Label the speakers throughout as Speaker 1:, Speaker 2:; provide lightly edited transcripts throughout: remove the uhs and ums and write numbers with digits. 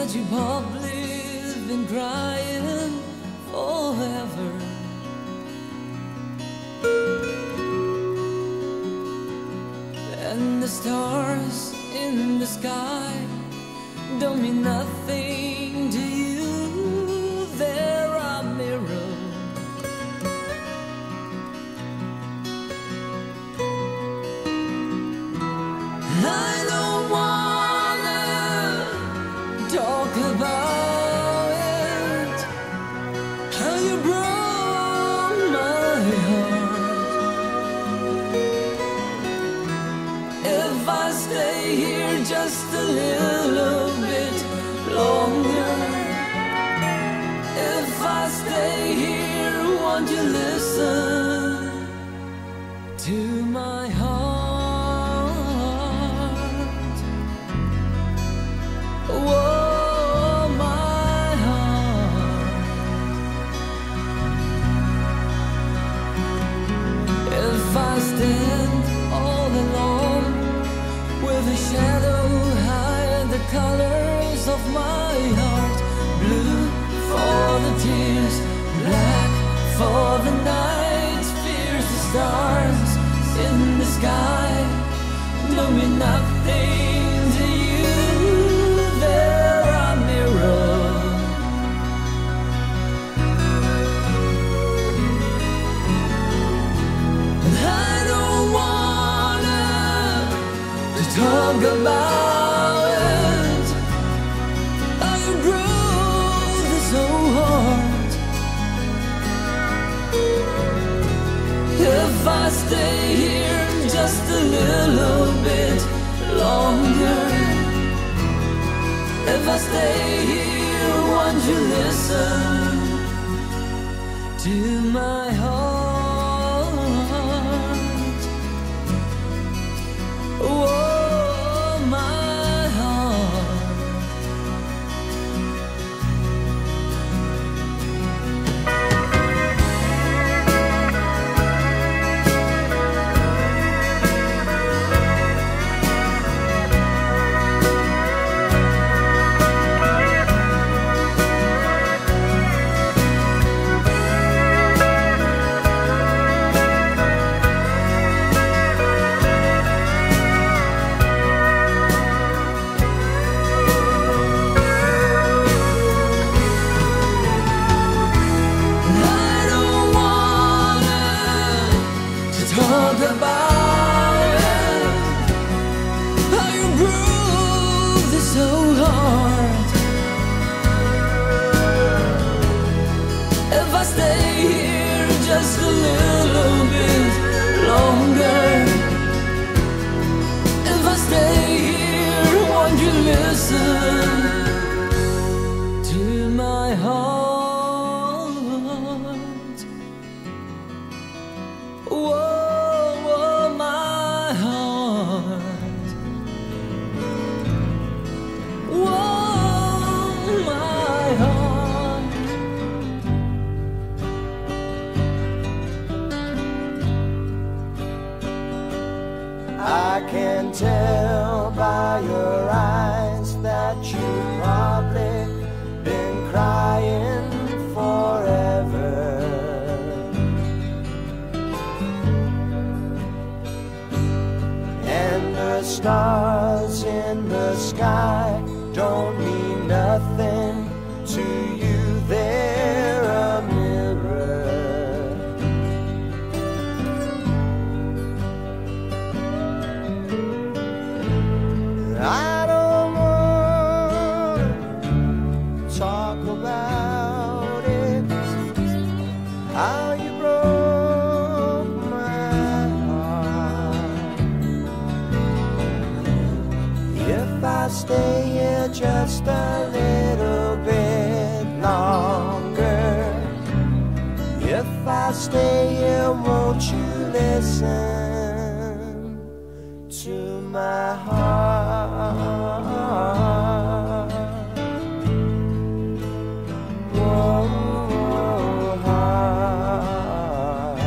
Speaker 1: Would you probably been crying forever? And the stars in the sky don't mean nothing to you. They're a mirror. I don't wanna talk about it, how you broke my heart. If I stay here just a little bit longer, if I stay here, won't you listen to my heart? Oh, my heart. If I stand all alone with a shadow hide the colors of my heart, blue for the tears, black for the night, fears the stars in the sky don't mean nothing to you. They're a mirror. And I don't wanna talk about it, how you broke this so hard. If I stay here just a little bit longer, if I stay here, won't you listen to my heart? Oh, my heart. Talk about it, how you broke this so hard. If I stay here just a little bit longer, if I stay here, won't you listen to my heart? Whoa, my heart. Whoa, my heart.
Speaker 2: I can tell by your eyes that you've probably been crying forever. And the stars in the sky don't mean nothing to you. They're a mirror. I don't want to talk about it, how you broke my heart. If I stay here just a little bit longer, if I stay here, won't you listen to my heart? Whoa, heart.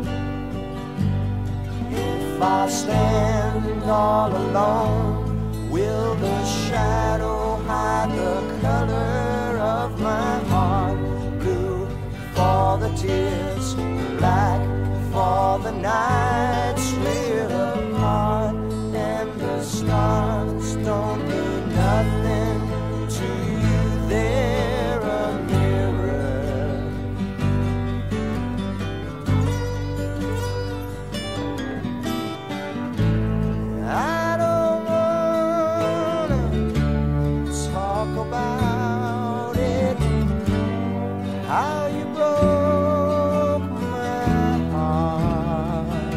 Speaker 2: If I stand all alone Will the shadow hide the color of my heart? Blue for the tears, black for the nights we're apart. And the stars don't mean nothing to you, they're a mirror. I don't wanna talk about it, how you broke my heart.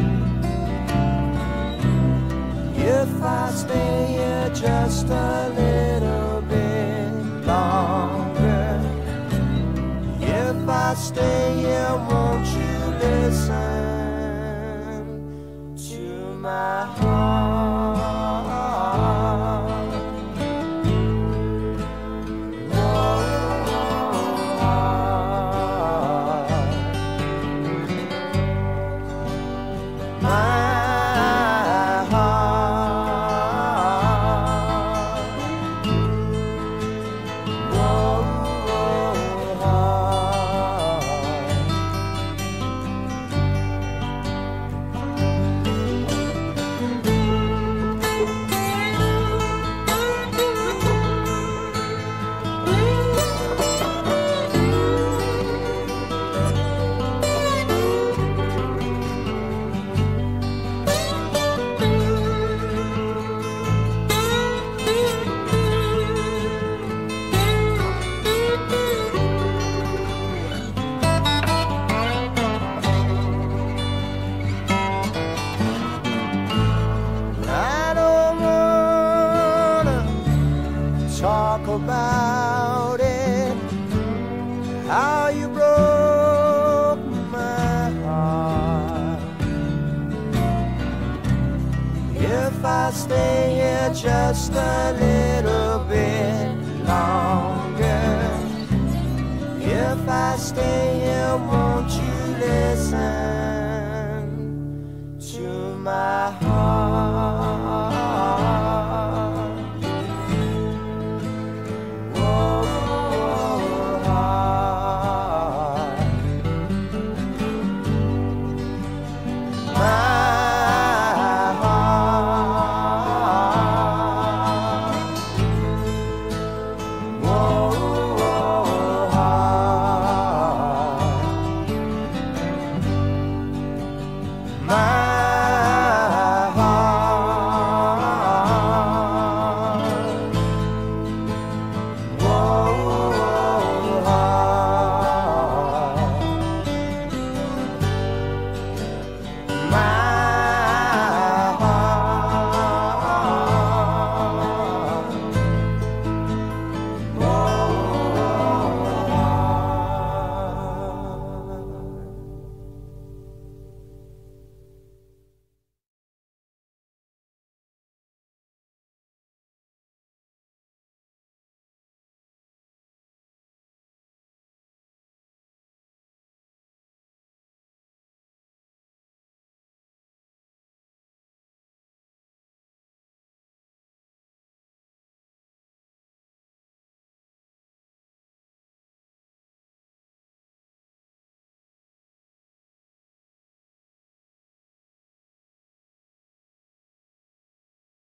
Speaker 2: If I stay here just a little bit longer, if I stay here, won't you listen to my heart? Talk about it, how you broke my heart. If I stay here just a little